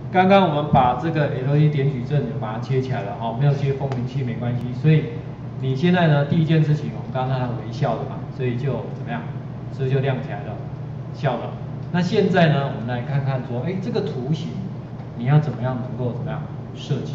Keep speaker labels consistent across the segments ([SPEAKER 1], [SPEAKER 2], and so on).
[SPEAKER 1] 刚刚我们把这个 LED 点矩阵把它接起来了哦，没有接蜂鸣器没关系。所以你现在呢，第一件事情，我们刚刚它微笑的嘛，所以就怎么样？是不是就亮起来了？笑了。那现在呢，我们来看看说，哎，这个图形你要怎么样能够怎么样设计？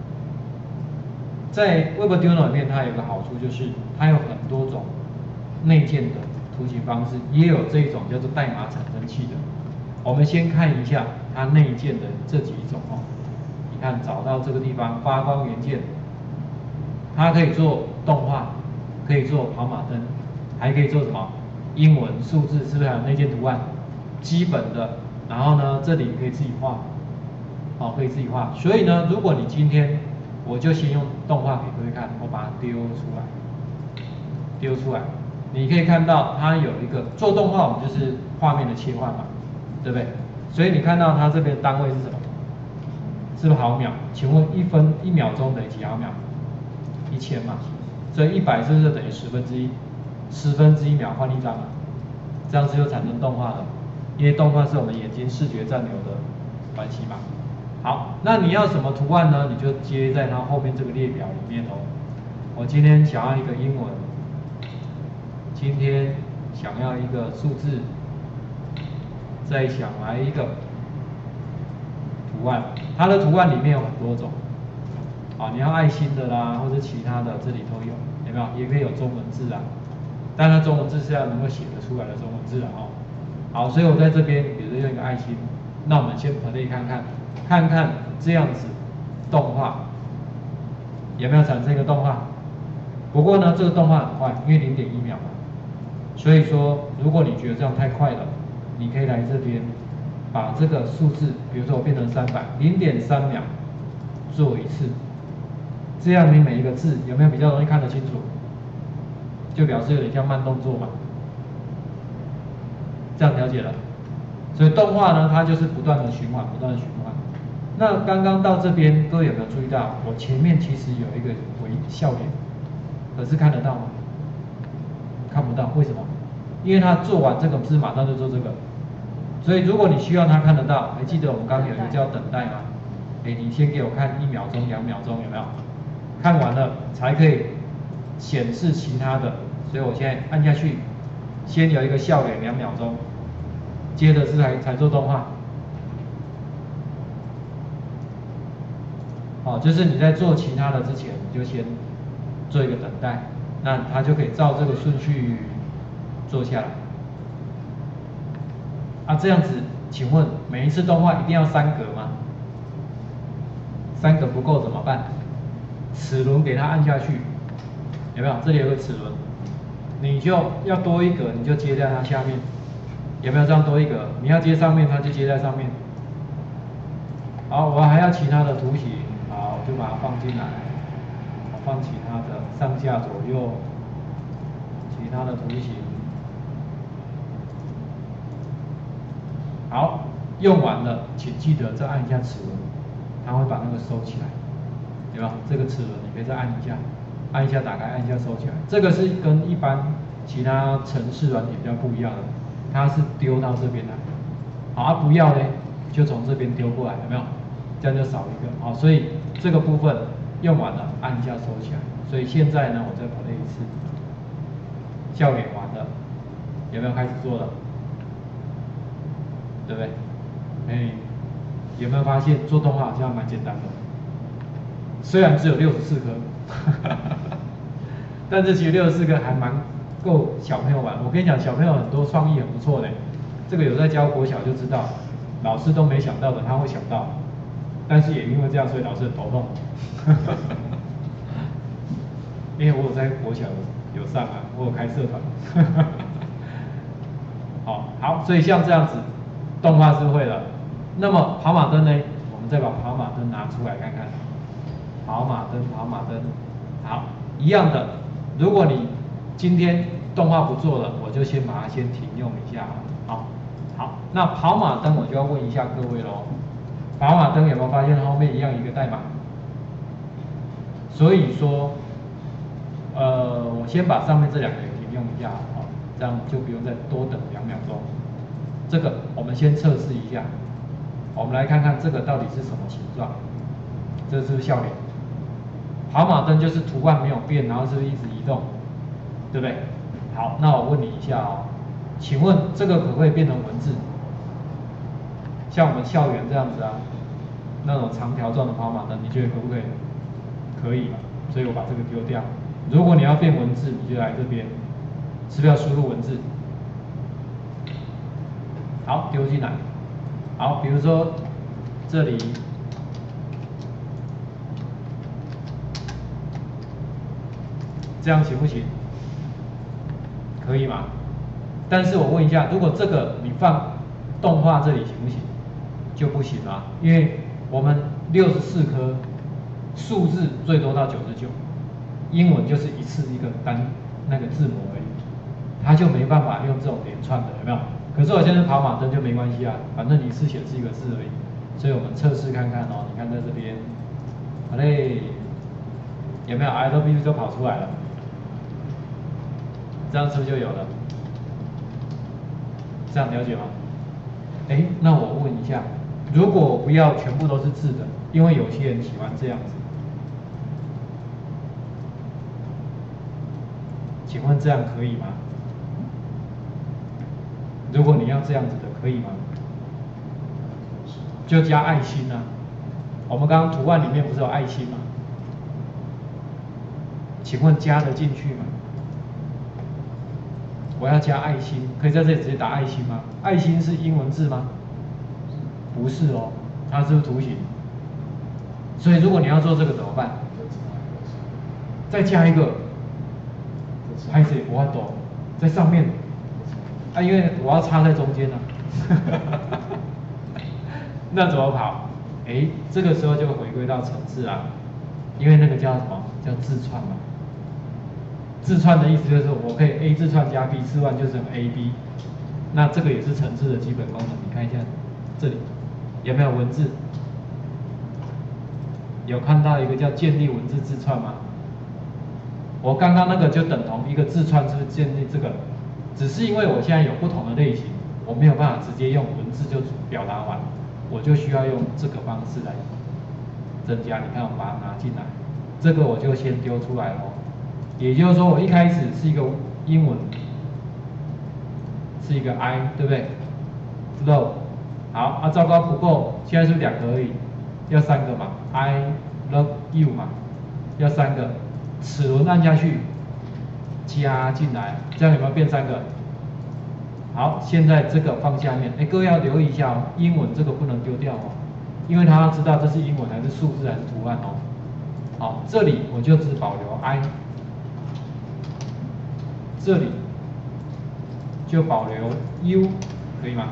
[SPEAKER 1] 在 Webarduino 里面，它有一个好处就是它有很多种内建的图形方式，也有这种叫做代码产生器的。我们先看一下它内建的这几种哦。你看，找到这个地方发光元件，它可以做动画，可以做跑马灯，还可以做什么？英文、数字，是不是还有内建图案？基本的。然后呢，这里可以自己画，哦，可以自己画。所以呢，如果你今天我就先用动画给各位看，我把它丢出来，你可以看到它有一个做动画，我们就是画面的切换嘛，对不对？所以你看到它这边单位是什么？是不是毫秒？请问1秒钟等于几毫秒？1000嘛，所以100是不是等于1/10？1/10秒换一张嘛，这样子就产生动画了，因为动画是我们眼睛视觉暂留的关系嘛。好，那你要什么图案呢？你就接在它后面这个列表里面哦。我今天想要一个英文，今天想要一个数字，再想来一个图案，它的图案里面有很多种，啊，你要爱心的啦，或者其他的，这里都有，有没有？也可以有中文字啊，但它中文字是要能够写得出来的中文字啊，哦。好，所以我在这边，比如说用一个爱心，那我们先 play 看看这样子动画有没有产生一个动画？不过呢，这个动画很快，因为0.1秒嘛，所以说如果你觉得这样太快了，你可以来这边把这个数字，比如说我变成300，0.3秒做一次，这样你每一个字有没有比较容易看得清楚？就表示有点像慢动作嘛，这样了解了。所以动画呢，它就是不断的循环。那刚刚到这边，各位有没有注意到，我前面其实有一个笑脸，可是看得到吗？看不到，为什么？因为他做完这个不是马上就做这个，所以如果你需要他看得到，还记得我们刚刚有一个叫等待吗？哎，你先给我看1秒钟、2秒钟，有没有？看完了才可以显示其他的，所以我现在按下去，先有一个笑脸2秒钟，接着是才做动画。哦，就是你在做其他的之前，你就先做一个等待，那它就可以照这个顺序做下来。啊，这样子，请问每一次动画一定要3格吗？3格不够怎么办？齿轮给它按下去，有没有？这里有个齿轮，你就要多一格，你就接在它下面，有没有这样多一格？你要接上面，它就接在上面。好，我还要其他的图形。好，就把它放进来，放其他的上下左右，其他的图形。好，用完了，请记得再按一下齿轮，它会把那个收起来，对吧？这个齿轮你可以再按一下，按一下打开，按一下收起来。这个是跟一般其他程式软体比较不一样的，它是丢到这边来。好，不要呢，就从这边丢过来，有没有？这样就少一个。好，所以这个部分用完了，按一下收起来。所以现在呢，我再 play 一次，笑脸完了，有没有开始做了？对不对？哎，有没有发现做动画好像蛮简单的？虽然只有64颗，但是其实64颗还蛮够小朋友玩。我跟你讲，小朋友很多创意很不错的，这个有在教国小就知道，老师都没想到的他会想到。但是也因为这样，所以老师很头痛。因为我有在国小有上啊，我有开社团。好，所以像这样子，动画是会了。那么跑马灯呢？我们再把跑马灯拿出来看看。跑马灯，好，一样的。如果你今天动画不做了，我就先把它先停用一下。好，那跑马灯我就要问一下各位咯。跑马灯有没有发现后面一样一个代码？所以说，我先把上面这2个停用一下，好，这样就不用再多等2秒钟。这个我们先测试一下， 我们来看看这个到底是什么形状，这是不是笑脸？跑马灯就是图案没有变，然后是不是一直移动，对不对？好，那我问你一下哦，请问这个可不可以变成文字？像我们校园这样子啊，那种长条状的跑马灯，你觉得可不可以？可以嘛？所以我把这个丢掉。如果你要变文字，你就来这边，是不是要输入文字？好，丢进来。好，比如说这里这样行不行？可以吗？但是我问一下，如果这个你放动画这里行不行？就不行啊，因为我们64颗数字最多到99，英文就是一次一个那个字母而已，它就没办法用这种连串的，有没有？可是我现在跑马灯就没关系啊，反正你一次显示一个字而已，所以我们测试看看哦。你看在这边，好嘞，有没有 Adobe 就跑出来了？这样是不是就有了？这样了解吗？哎，那我问一下，如果我不要全部都是字的，因为有些人喜欢这样子，请问这样可以吗？如果你要这样子的，可以吗？就加爱心啊。我们刚刚图案里面不是有爱心吗？请问加得进去吗？我要加爱心，可以在这里直接打爱心吗？爱心是英文字吗？不是哦，它是图形。所以如果你要做这个怎么办？再加一个，拍谁不要抖，在上面。啊，因为我要插在中间啊。那怎么跑？哎，这个时候就回归到程式啊，因为那个叫什么？叫字串嘛。字串的意思就是我可以 A 字串加 B 字串就是 AB， 那这个也是程式的基本功能。你看一下这里有没有文字？有看到一个叫建立文字字串吗？我刚刚那个就等同一个字串，是不是建立这个？只是因为我现在有不同的类型，我没有办法直接用文字就表达完，我就需要用这个方式来增加。你看，我把它拿进来，这个我就先丢出来咯。也就是说，我一开始是一个英文，是一个 I， 对不对 ？Flow， 好啊，糟糕不够，现在是2个而已，要3个嘛 ？I love you 嘛，要3个，齿轮按下去，加进来，这样有没有变3个？好，现在这个放下面，哎，各位要留意一下哦，英文这个不能丢掉哦，因为它要知道这是英文还是数字还是图案哦。好，这里我就只保留 I。这里就保留 U， 可以吗？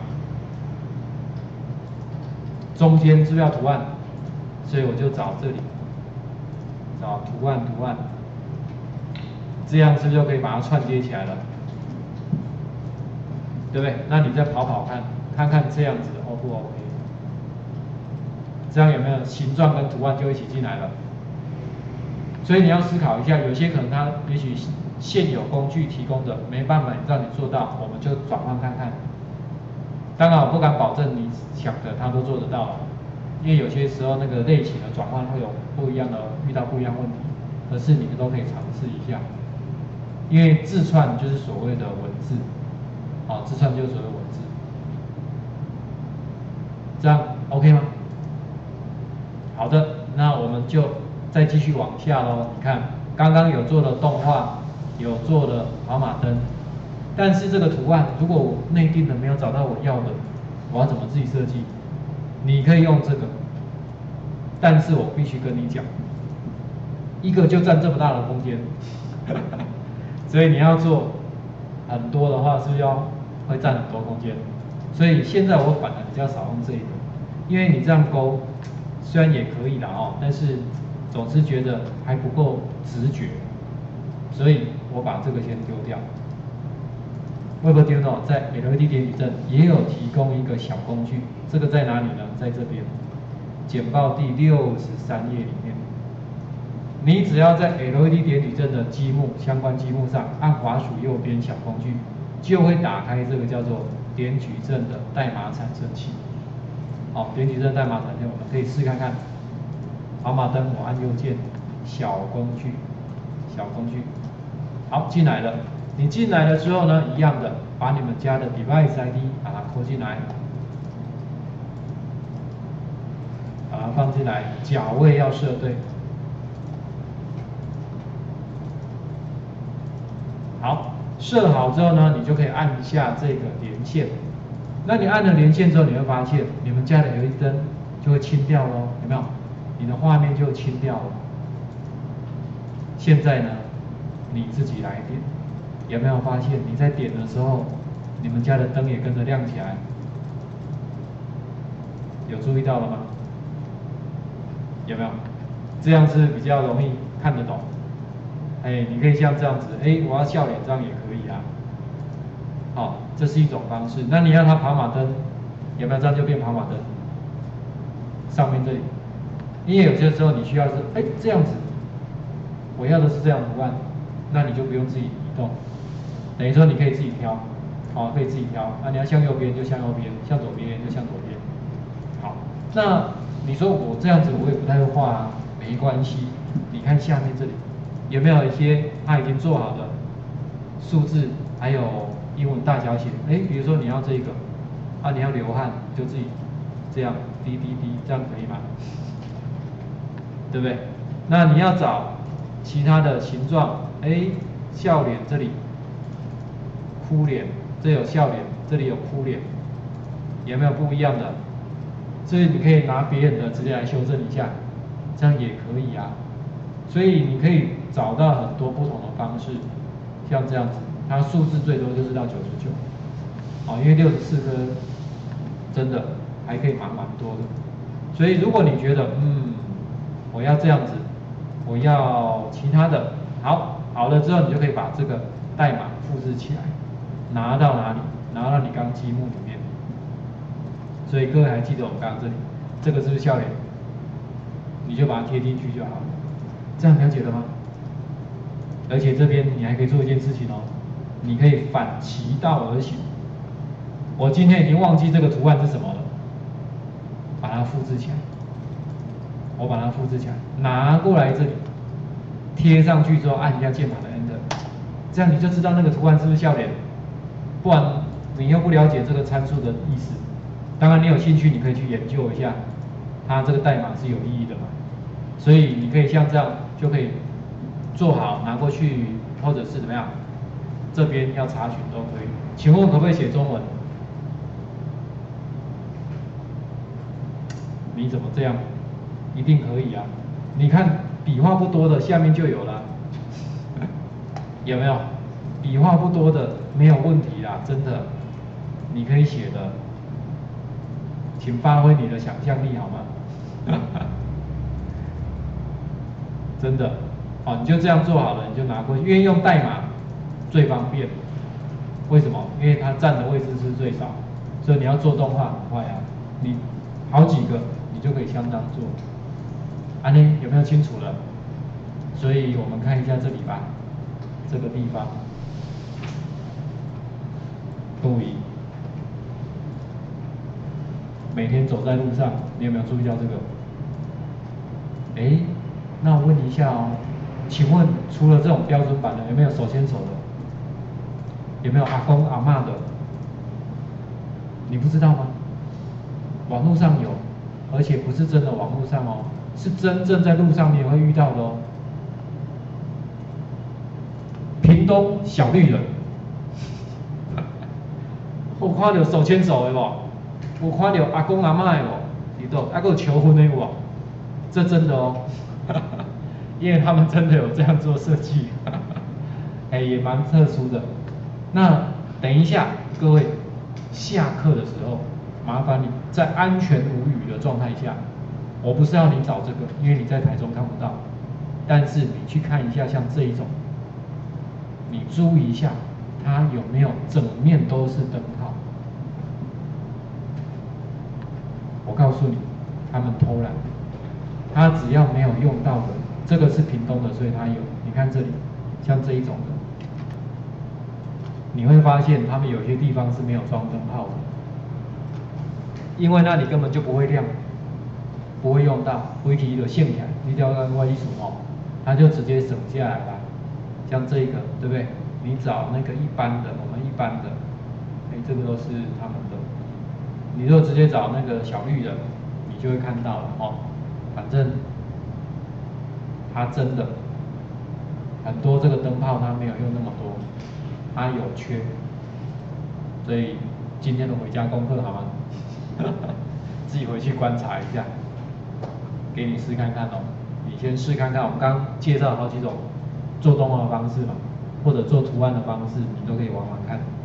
[SPEAKER 1] 中间是不是要图案？所以我就找这里，找图案，这样是不是就可以把它串接起来了？对不对？那你再跑跑看，看看这样子 O 不 OK？ 这样有没有形状跟图案就一起进来了？所以你要思考一下，有些可能它也许现有工具提供的没办法让你做到，我们就转换看看。当然我不敢保证你想的它都做得到了，因为有些时候那个类型的转换会有不一样的，遇到不一样问题，可是你们都可以尝试一下。因为字串就是所谓的文字，好，字串就是所谓的文字，这样 OK 吗？好的，那我们就再继续往下咯。你看，刚刚有做了动画，有做了跑马灯，但是这个图案如果我内定的没有找到我要的，我要怎么自己设计？你可以用这个，但是我必须跟你讲，一个就占这么大的空间，所以你要做很多的话，是不是会占很多空间？所以现在我反而比较少用这个，因为你这样勾。虽然也可以啦哦，但是总是觉得还不够直觉，所以我把这个先丢掉。Webdino 在 LED 点矩阵也有提供一个小工具，这个在哪里呢？在这边，简报第63页里面。你只要在 LED 点矩阵的积木相关积木上按滑鼠右边小工具，就会打开这个叫做点矩阵的代码产生器。 好，点举这代码产线，我们可以试看看。跑马灯，我按右键，小工具，小工具，好，进来了。你进来了之后呢，一样的，把你们家的 device ID 把它扣进来，把它放进来，脚位要设对。好，设好之后呢，你就可以按一下这个连线。那你按了连线之后，你会发现你们家的 LED 灯就会清掉咯，有没有？你的画面就清掉了。现在呢，你自己来点，有没有发现你在点的时候，你们家的灯也跟着亮起来？有注意到了吗？有没有？这样是比较容易看得懂。哎，你可以像这样子，哎，我要笑脸，这样也可以啊。好，这是一种方式。那你要它跑马灯，有没有？这样就变跑马灯。上面这里，因为有些时候你需要是，哎，这样子，我要的是这样图案，那你就不用自己移动，等于说你可以自己挑，好，可以自己挑。那你要向右边就向右边，向左边就向左边。好，那你说我这样子我也不太会画啊，没关系。你看下面这里有没有一些它已经做好的数字，还有英文大小写？哎，比如说你要这个，啊，你要流汗就自己这样滴滴滴，这样可以吗？对不对？那你要找其他的形状，哎，笑脸这里，哭脸，这有笑脸，这里有哭脸，有没有不一样的？所以你可以拿别人的直接来修正一下，这样也可以啊。所以你可以找到很多不同的方式，像这样子，它数字最多就是到99，哦，因为64颗真的还可以蛮多的。所以如果你觉得我要这样子，我要其他的，好了之后，你就可以把这个代码复制起来，拿到哪里？拿到你刚积木里面。所以各位还记得我们刚刚这里，这个是不是笑脸？你就把它贴进去就好了，这样了解了吗？而且这边你还可以做一件事情哦，你可以反其道而行。我今天已经忘记这个图案是什么了，把它复制起来。我把它复制起来，拿过来这里，贴上去之后按一下键盘的 Enter， 这样你就知道那个图案是不是笑脸。不然你又不了解这个参数的意思。当然你有兴趣，你可以去研究一下，它这个代码是有意义的嘛。所以你可以像这样就可以做好拿过去，或者是怎么样，这边要查询都可以。请问可不可以写中文？你怎么这样？一定可以啊！你看笔画不多的下面就有了，有没有？笔画不多的没有问题啦，真的，你可以写的，请发挥你的想象力好吗？真的，好，你就这样做好了，你就拿过去，因为用代码最方便。为什么？因为它占的位置是最少，所以你要做动画很快啊，你好几个你就可以相当做。安妮有没有清楚了？所以我们看一下这里吧，这个地方，录影，每天走在路上，你有没有注意到这个？哎，那我问一下哦，请问除了这种标准版的，有没有手牵手的？有没有阿公阿嬷的？你不知道吗？网络上有，而且不是真的网络上哦，是真正在路上你也会遇到的哦。屏东小绿人，我看到手牵手的无，我看到阿公阿嬷的无，里头还有求婚的无，这真的哦，因为他们真的有这样做设计，哎，也蛮特殊的。那等一下，各位下课的时候，麻烦你在安全无虞的状态下，我不是要你找这个，因为你在台中看不到，但是你去看一下像这一种，你注意一下，它有没有整面都是灯泡。我告诉你，他们偷懒，他只要没有用到的，这个是屏东的，所以他有。你看这里，像这一种的。你会发现他们有些地方是没有装灯泡的， 因为那里根本就不会亮，不会用到，回题的线条，你调看外一数哦，它就直接省下来了。像这个，对不对？你找那个一般的，我们一般的，这个都是他们的。你如果直接找那个小绿人，你就会看到了哦。反正它真的很多这个灯泡它没有用那么多，它有缺，所以今天的回家功课好吗？自己回去观察一下，给你试看看哦。你先试看看，我们刚刚介绍好几种做动画的方式嘛，或者做图案的方式，你都可以玩玩看。